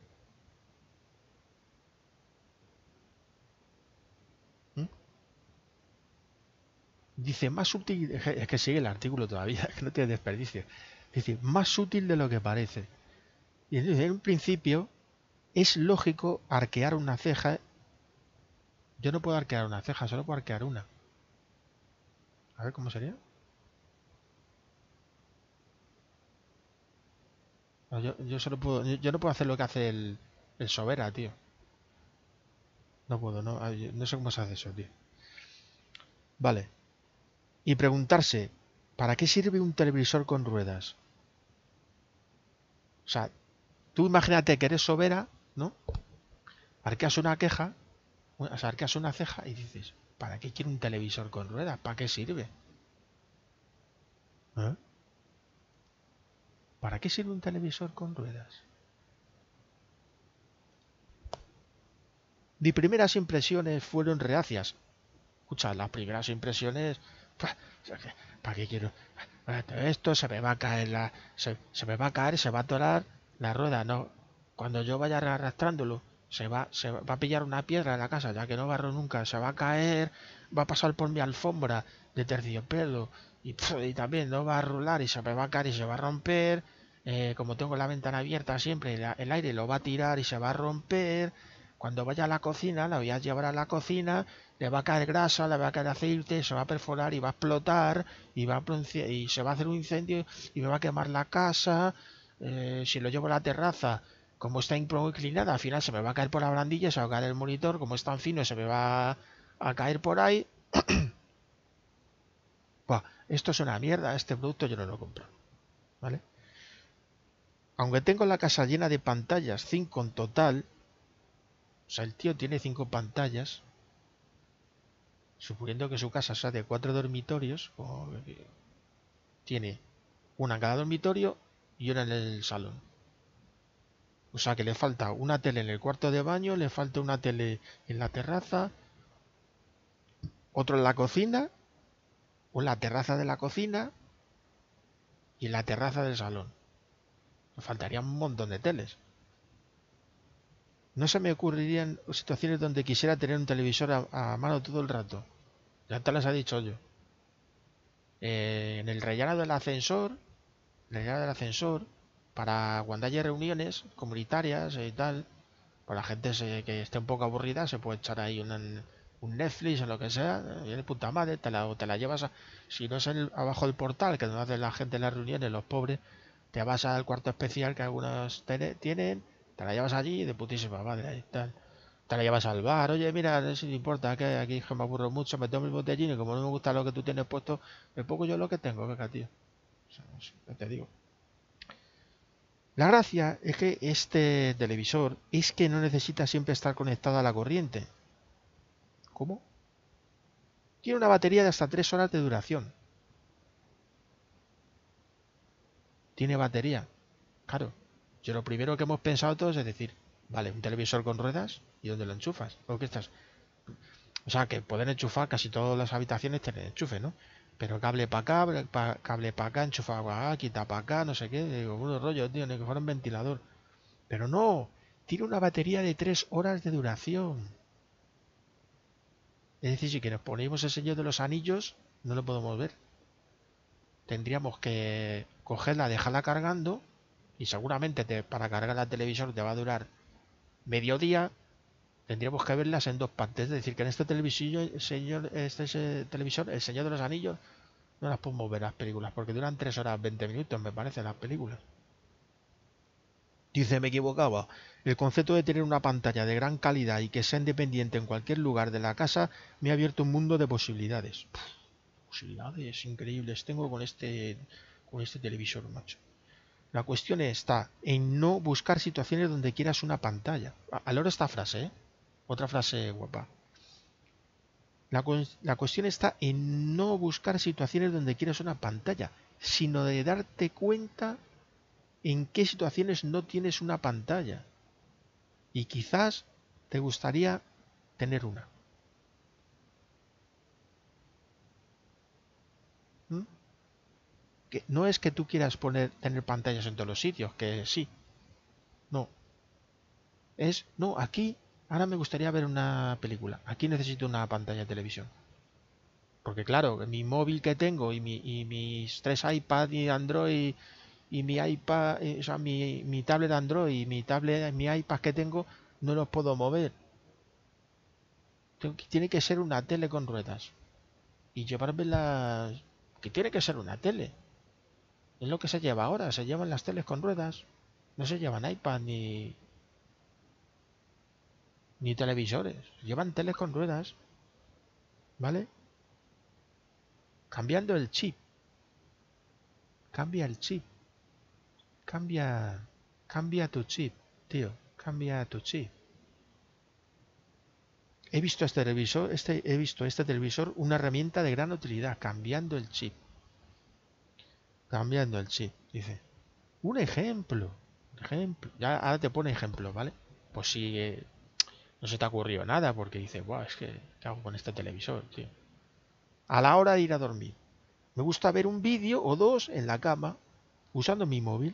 ¿Mm? Dice, más útil, es que sigue el artículo todavía, es que no tiene desperdicio. Dice, más útil de lo que parece. Y entonces, en un principio, es lógico arquear una ceja. Yo no puedo arquear una ceja, solo puedo arquear una. A ver, ¿cómo sería? No, yo, yo solo puedo, yo no puedo hacer lo que hace el, el Sobera, tío. No puedo, no, no sé cómo se hace eso, tío. Vale. Y preguntarse, ¿para qué sirve un televisor con ruedas? O sea, tú imagínate que eres Sobera, ¿no? Arqueas una queja, o sea, arqueas una ceja y dices, ¿para qué quiero un televisor con ruedas? ¿Para qué sirve? ¿Eh? ¿Para qué sirve un televisor con ruedas? Mis primeras impresiones fueron reacias. Escucha, las primeras impresiones... ¿Para qué quiero? Esto se me va a caer la... Se, se me va a caer, se va a atorar la rueda, no. Cuando yo vaya arrastrándolo, se va, se va a pillar una piedra en la casa, ya que no barro nunca, se va a caer, va a pasar por mi alfombra de terciopelo y, y también no va a rular y se me va a caer y se va a romper. Eh, como tengo la ventana abierta siempre, la, el aire lo va a tirar y se va a romper. Cuando vaya a la cocina, la voy a llevar a la cocina, le va a caer grasa, le va a caer aceite, se va a perforar y va a explotar y, va a, y se va a hacer un incendio y me va a quemar la casa. Eh, si lo llevo a la terraza, como está inclinada, al final se me va a caer por la barandilla, se va a caer el monitor, como es tan fino, se me va a caer por ahí. Buah, esto es una mierda, este producto yo no lo compro. ¿Vale? Aunque tengo la casa llena de pantallas, cinco en total, o sea, el tío tiene cinco pantallas, suponiendo que su casa sea de cuatro dormitorios, oh, tiene una en cada dormitorio y una en el salón. O sea que le falta una tele en el cuarto de baño, le falta una tele en la terraza, otro en la cocina, o en la terraza de la cocina y en la terraza del salón. Nos faltarían un montón de teles. No se me ocurrirían situaciones donde quisiera tener un televisor a, a mano todo el rato. Ya te las he dicho yo. Eh, en el rellano del ascensor, el rellano del ascensor, para cuando haya reuniones comunitarias y tal, pues la gente se, que esté un poco aburrida se puede echar ahí una, un Netflix o lo que sea, y de puta madre, te la, te la llevas a, si no es el, abajo del portal, que no hace la gente en las reuniones, los pobres, te vas al cuarto especial que algunos tienen, te la llevas allí de putísima madre y tal. Te la llevas al bar, oye, mira, no sé si te importa, que aquí que me aburro mucho, me tomo el botellín y como no me gusta lo que tú tienes puesto, me pongo yo lo que tengo, venga, tío. O sea, no sé, ya te digo. La gracia es que este televisor es que no necesita siempre estar conectado a la corriente. ¿Cómo? Tiene una batería de hasta tres horas de duración. Tiene batería. Claro. Yo lo primero que hemos pensado todos es decir, vale, un televisor con ruedas, ¿y dónde lo enchufas? ¿O qué estás? O sea, que pueden enchufar, casi todas las habitaciones tienen enchufe, ¿no? Pero cable para acá, pa, cable para acá, enchufa para acá, quita para acá, no sé qué. Digo, unos rollos, tío, ni que fuera un ventilador. Pero no, tiene una batería de tres horas de duración. Es decir, si que nos ponemos el sello de los anillos, no lo podemos ver. Tendríamos que cogerla, dejarla cargando, y seguramente te, para cargar la televisión te va a durar medio día. Tendríamos que verlas en dos partes. Es decir, que en este televisor, señor, este televisor, el Señor de los Anillos, no las podemos ver las películas, porque duran tres horas veinte minutos, me parece, las películas. Dice, me equivocaba. El concepto de tener una pantalla de gran calidad y que sea independiente en cualquier lugar de la casa me ha abierto un mundo de posibilidades. Puf, posibilidades increíbles tengo con este, con este televisor, macho. La cuestión está en no buscar situaciones donde quieras una pantalla. A la hora esta frase, ¿eh? Otra frase guapa. La, la cuestión está en no buscar situaciones donde quieras una pantalla, sino de darte cuenta en qué situaciones no tienes una pantalla. Y quizás te gustaría tener una. ¿Mm? Que no es que tú quieras poner, tener pantallas en todos los sitios, que sí. No. Es, no, aquí, ahora me gustaría ver una película. Aquí necesito una pantalla de televisión. Porque claro, mi móvil que tengo y, mi, y mis tres iPad y Android y mi iPad, o sea, mi, mi tablet Android y mi tablet, mi iPad que tengo, no los puedo mover. Tiene que ser una tele con ruedas. Y llevarme las... que tiene que ser una tele. Es lo que se lleva ahora, se llevan las teles con ruedas. No se llevan iPad ni... ni televisores. Llevan teles con ruedas. ¿Vale? Cambiando el chip. Cambia el chip. Cambia... Cambia tu chip, tío. Cambia tu chip. He visto este televisor, este, he visto este televisor una herramienta de gran utilidad, cambiando el chip. Cambiando el chip, dice. Un ejemplo. Ejemplo. Ya ahora te pone ejemplo, ¿vale? Pues si eh, no se te ha ocurrido nada, porque dices, guau, es que, ¿qué hago con este televisor, tío? A la hora de ir a dormir. Me gusta ver un vídeo o dos en la cama, usando mi móvil.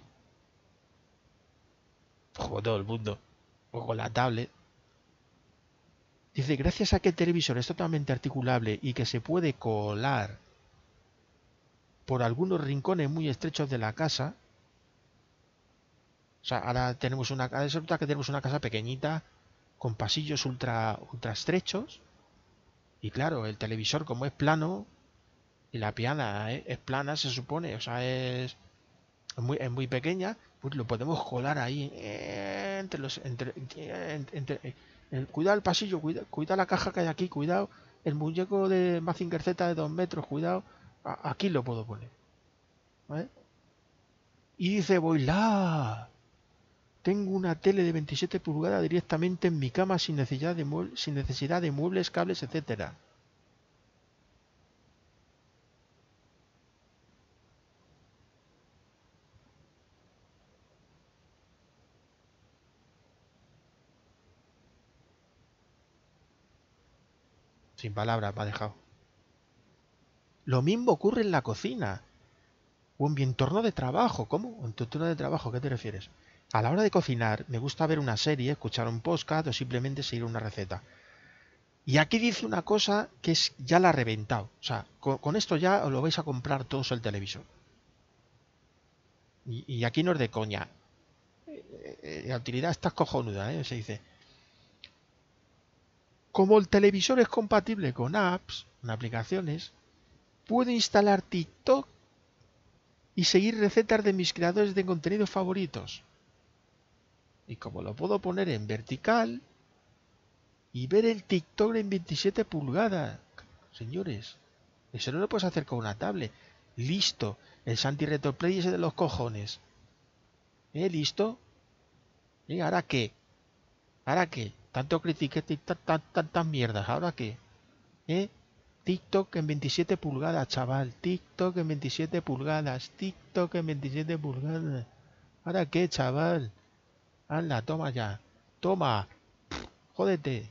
Como todo el mundo. O con la tablet. Dice, gracias a que el televisor es totalmente articulable y que se puede colar por algunos rincones muy estrechos de la casa. O sea, ahora tenemos una, ahora resulta que tenemos una casa pequeñita con pasillos ultra, ultra estrechos. Y claro, el televisor como es plano y la piana es, es plana, se supone, o sea, es, es, muy, es muy pequeña, pues lo podemos colar ahí eh, entre los... Entre, entre, entre, eh, cuidado el pasillo, cuidado, cuidado la caja que hay aquí, cuidado el muñeco de Mazinger Z de dos metros, cuidado, a, aquí lo puedo poner. ¿Vale? Y dice, voy la... Tengo una tele de veintisiete pulgadas directamente en mi cama sin necesidad de, muebles, sin necesidad de muebles, cables, etcétera. Sin palabras, me ha dejado. Lo mismo ocurre en la cocina. O en mi entorno de trabajo. ¿Cómo? ¿En tu entorno de trabajo? ¿Qué te refieres? A la hora de cocinar me gusta ver una serie, escuchar un podcast o simplemente seguir una receta. Y aquí dice una cosa que es ya la ha reventado. O sea, con, con esto ya os lo vais a comprar todos el televisor. Y, y aquí no es de coña. Eh, eh, la utilidad está cojonuda, ¿eh? Se dice. Como el televisor es compatible con apps, con aplicaciones, puedo instalar TikTok y seguir recetas de mis creadores de contenido favoritos. Y como lo puedo poner en vertical y ver el TikTok en veintisiete pulgadas, señores, eso no lo puedes hacer con una tablet. Listo, el Santi Retroplay ese de los cojones. ¿Eh? ¿Listo? ¿Eh? ¿Ahora qué? ¿Ahora qué? Tanto critiqué tantas tan, tan mierdas, ¿ahora qué? ¿Eh? TikTok en veintisiete pulgadas, chaval. TikTok en veintisiete pulgadas. TikTok en veintisiete pulgadas. ¿Ahora qué, chaval? Anda, toma ya. Toma. Pff, jódete.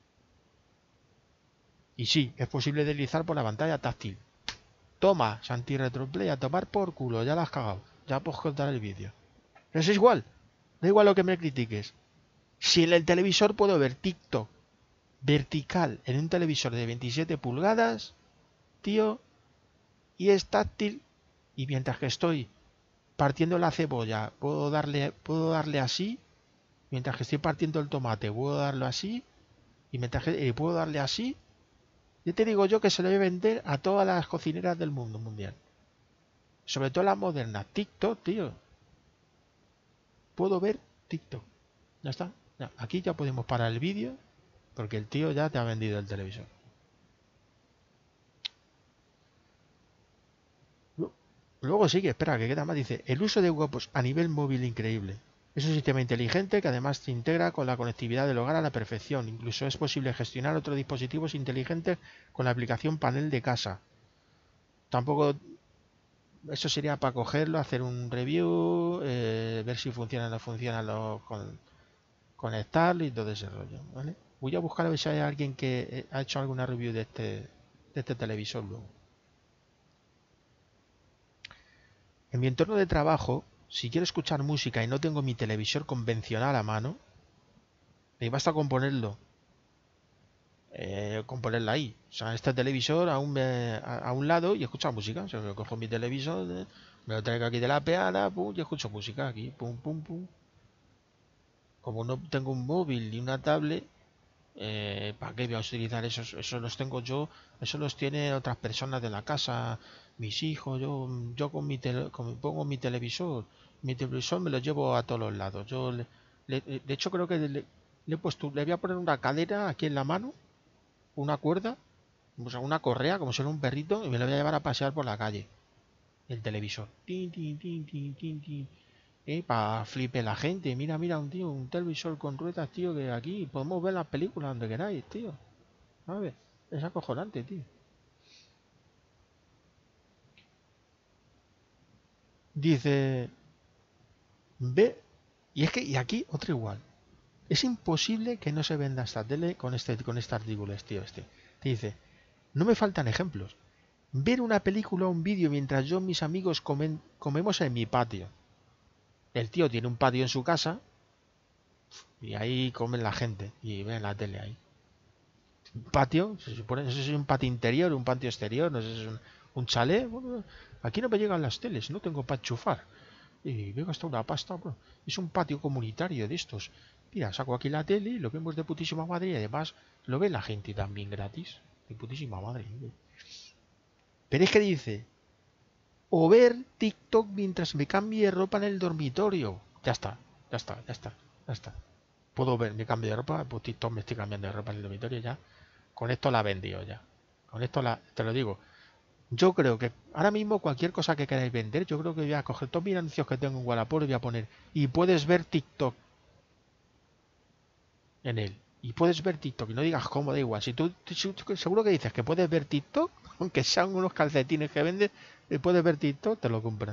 Y sí, es posible deslizar por la pantalla táctil. Toma, Santi Retroplay, a tomar por culo. Ya la has cagado. Ya puedes contar el vídeo. Pero es igual. Da igual lo que me critiques. Si en el televisor puedo ver TikTok vertical en un televisor de veintisiete pulgadas, tío, y es táctil, y mientras que estoy partiendo la cebolla, puedo darle, puedo darle así, mientras que estoy partiendo el tomate, puedo darlo así, y mientras que eh, puedo darle así, yo te digo yo que se le debe vender a todas las cocineras del mundo mundial. Sobre todo las modernas. TikTok, tío. Puedo ver TikTok. Ya está. Ya, aquí ya podemos parar el vídeo, porque el tío ya te ha vendido el televisor. Luego sigue, espera, que queda más. Dice, el uso de Wapos a nivel móvil increíble. Es un sistema inteligente que además se integra con la conectividad del hogar a la perfección. Incluso es posible gestionar otros dispositivos inteligentes con la aplicación panel de casa. Tampoco... Eso sería para cogerlo, hacer un review, eh, ver si funciona o no funciona, lo, con, conectarlo y todo ese rollo, ¿vale? Voy a buscar a ver si hay alguien que ha hecho alguna review de este, de este televisor luego. En mi entorno de trabajo, si quiero escuchar música y no tengo mi televisor convencional a mano, me basta con ponerlo, eh, con ponerla ahí. O sea, este televisor a un, a, a un lado y escucho música. O sea, yo cojo mi televisor, me lo traigo aquí de la peana, pum, y escucho música aquí, pum, pum, pum. Como no tengo un móvil ni una tablet, eh, ¿para qué voy a utilizar esos? Eso los tengo yo, eso los tiene otras personas de la casa, mis hijos, yo, yo con mi tele, con, pongo mi televisor, mi televisor me lo llevo a todos los lados. Yo le, le, de hecho creo que le, le he puesto, le voy a poner una cadera aquí en la mano, una cuerda, o sea, una correa, como si fuera un perrito, y me lo voy a llevar a pasear por la calle. El televisor. Tin, tin, tin, tin, tin, tin. Eh, para flipe la gente. Mira, mira, un tío, un televisor con ruedas, tío, que aquí podemos ver las películas donde queráis, tío. ¿Sabes? Es acojonante, tío. Dice, ve, y es que, y aquí otro igual. Es imposible que no se venda esta tele con este, con este artículo, tío, este. Te dice, no me faltan ejemplos. Ver una película o un vídeo mientras yo y mis amigos comen, comemos en mi patio. El tío tiene un patio en su casa y ahí comen la gente y ven la tele ahí. Patio, se supone, no sé si es un patio interior, un patio exterior, no sé si es un, un chalet. Bueno, aquí no me llegan las teles, no tengo para enchufar. Y vengo hasta una pasta, bueno, es un patio comunitario de estos. Mira, saco aquí la tele, lo vemos de putísima madre y además lo ve la gente también gratis. De putísima madre. Pero es que dice, o ver TikTok mientras me cambie de ropa en el dormitorio. Ya está, ya está, ya está, ya está. Puedo ver mi cambio de ropa, pues TikTok me estoy cambiando de ropa en el dormitorio ya. Con esto la he vendido ya. Con esto la, te lo digo. Yo creo que ahora mismo cualquier cosa que queráis vender, yo creo que voy a coger todos mis anuncios que tengo en Wallapop y voy a poner. Y puedes ver TikTok en él. Y puedes ver TikTok. Y no digas cómo, da igual. Si tú, seguro que dices que puedes ver TikTok, aunque sean unos calcetines que vendes, puedes ver TikTok, te lo compran.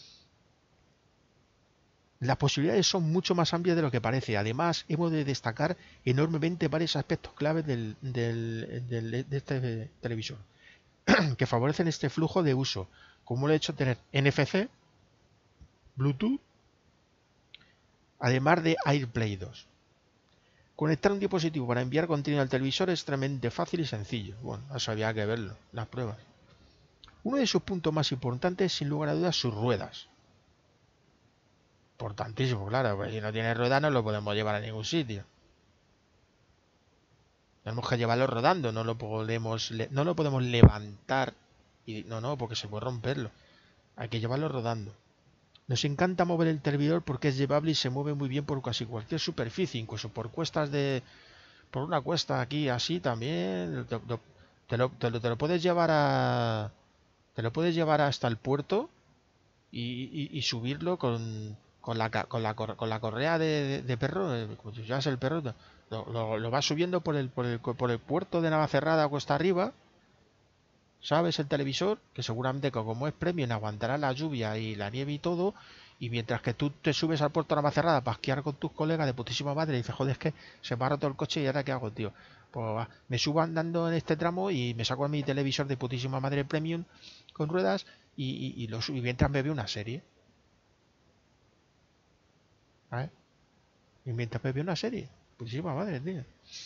Las posibilidades son mucho más amplias de lo que parece. Además, hemos de destacar enormemente varios aspectos claves del, del, del, de este televisor que favorecen este flujo de uso, como el hecho de tener N F C, Bluetooth, además de AirPlay dos. Conectar un dispositivo para enviar contenido al televisor es tremendamente fácil y sencillo. Bueno, eso había que verlo, las pruebas. Uno de sus puntos más importantes es, sin lugar a dudas, sus ruedas. Importantísimo, claro, pues si no tiene ruedas no lo podemos llevar a ningún sitio. Tenemos que llevarlo rodando, no lo podemos, no lo podemos levantar. Y, no, no, porque se puede romperlo. Hay que llevarlo rodando. Nos encanta mover el televisor porque es llevable y se mueve muy bien por casi cualquier superficie, incluso por cuestas de... Por una cuesta aquí así también. Te, te, te, lo, te, lo, te lo puedes llevar a... Te lo puedes llevar hasta el puerto y, y, y subirlo con, con, la, con, la, con la correa de, de, de perro. Como si llevas el perro, lo, lo, lo vas subiendo por el, por, el, por el puerto de Navacerrada cuesta arriba. ¿Sabes? El televisor, que seguramente como es premium aguantará la lluvia y la nieve y todo, y mientras que tú te subes al puerto de Navacerrada para esquiar con tus colegas de putísima madre y dices, joder, es que se me ha roto el coche y ahora qué hago, tío. Pues va, me subo andando en este tramo y me saco a mi televisor de putísima madre premium con ruedas y, y, y lo subo, y mientras me veo una serie. ¿Sabes? Y mientras me veo una serie. Putísima madre, tío.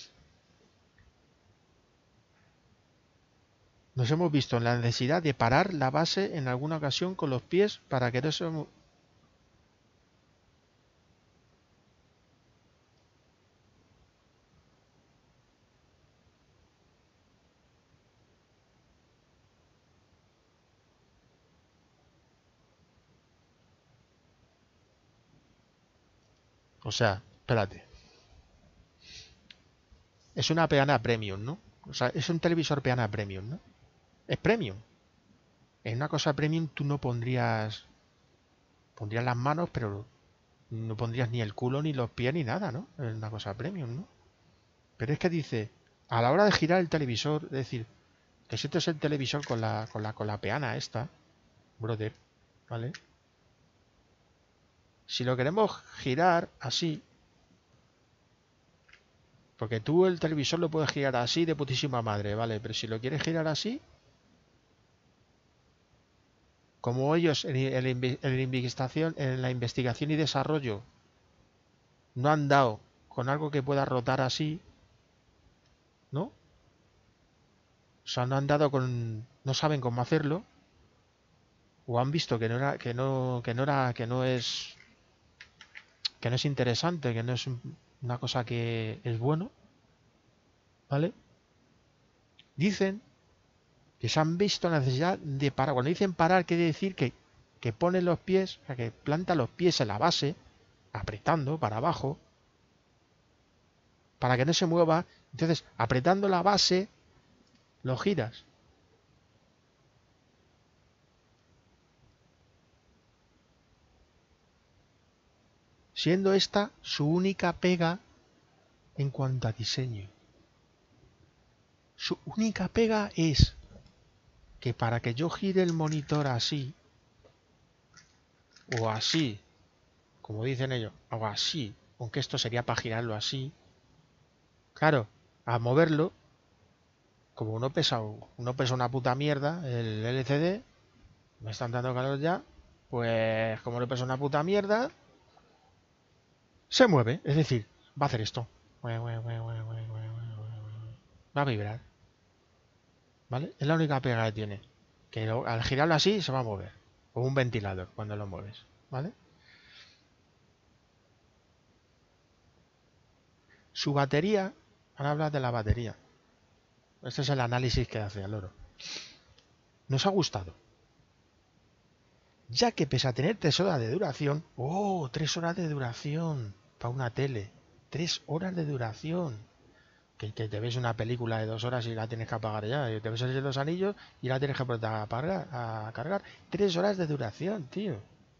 Nos hemos visto en la necesidad de parar la base en alguna ocasión con los pies para que no se... O sea, espérate. Es una peana premium, ¿no? O sea, es un televisor peana premium, ¿no? Es premium. En una cosa premium tú no pondrías... Pondrías las manos, pero no pondrías ni el culo, ni los pies, ni nada, ¿no? Es una cosa premium, ¿no? Pero es que dice, a la hora de girar el televisor, es decir, que si esto es el televisor con la, con la, con la peana esta, brother, ¿vale? Si lo queremos girar así, porque tú el televisor lo puedes girar así de putísima madre, ¿vale? Pero si lo quieres girar así, como ellos en, en, en, la investigación, en la investigación y desarrollo no han dado con algo que pueda rotar así, ¿no? O sea, no han dado con... no saben cómo hacerlo, o han visto que no era, que no, que no era, que no es, que no es interesante, que no es una cosa que es bueno, ¿vale? Dicen que se han visto la necesidad de parar. Cuando dicen parar, quiere decir que, que ponen los pies, o sea, que planta los pies en la base, apretando para abajo, para que no se mueva. Entonces, apretando la base, lo giras. Siendo esta su única pega en cuanto a diseño. Su única pega es que para que yo gire el monitor así, o así, como dicen ellos, o así, aunque esto sería para girarlo así, claro, a moverlo, como uno pesa, uno pesa una puta mierda, el L C D, me están dando calor ya, pues como no pesa una puta mierda, se mueve, es decir, va a hacer esto. Va a vibrar. ¿Vale? Es la única pega que tiene. Que lo, al girarlo así se va a mover. Como un ventilador cuando lo mueves. ¿Vale? Su batería. Ahora hablas de la batería. Este es el análisis que hace al oro. Nos ha gustado. Ya que pese a tener tres horas de duración. ¡Oh! Tres horas de duración. Para una tele. Tres horas de duración. Que, que te ves una película de dos horas y la tienes que apagar ya. Te ves el de los anillos y la tienes que apagar, a cargar. Tres horas de duración, tío.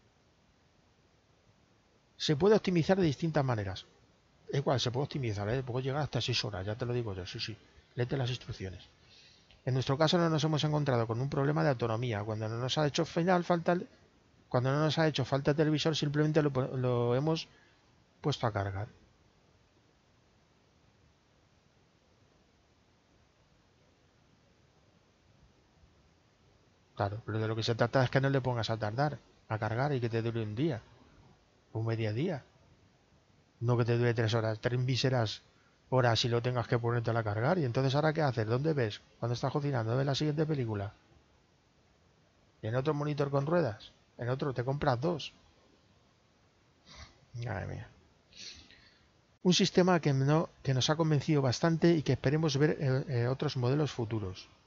Se puede optimizar de distintas maneras. Igual, se puede optimizar, ¿eh? Puedo llegar hasta seis horas, ya te lo digo yo, sí, sí. Léete las instrucciones. En nuestro caso no nos hemos encontrado con un problema de autonomía. Cuando no nos ha hecho final falta, cuando no nos ha hecho falta el televisor, simplemente lo, lo hemos puesto a cargar. Claro, pero de lo que se trata es que no le pongas a tardar, a cargar y que te dure un día, un mediodía. No que te dure tres horas, tres míseras horas y lo tengas que ponerte a cargar. Y entonces, ¿ahora qué haces? ¿Dónde ves? Cuando estás cocinando, ¿dónde ves la siguiente película? ¿En otro monitor con ruedas? ¿En otro? ¿Te compras dos? Madre mía. Un sistema que, no, que nos ha convencido bastante y que esperemos ver en, en otros modelos futuros.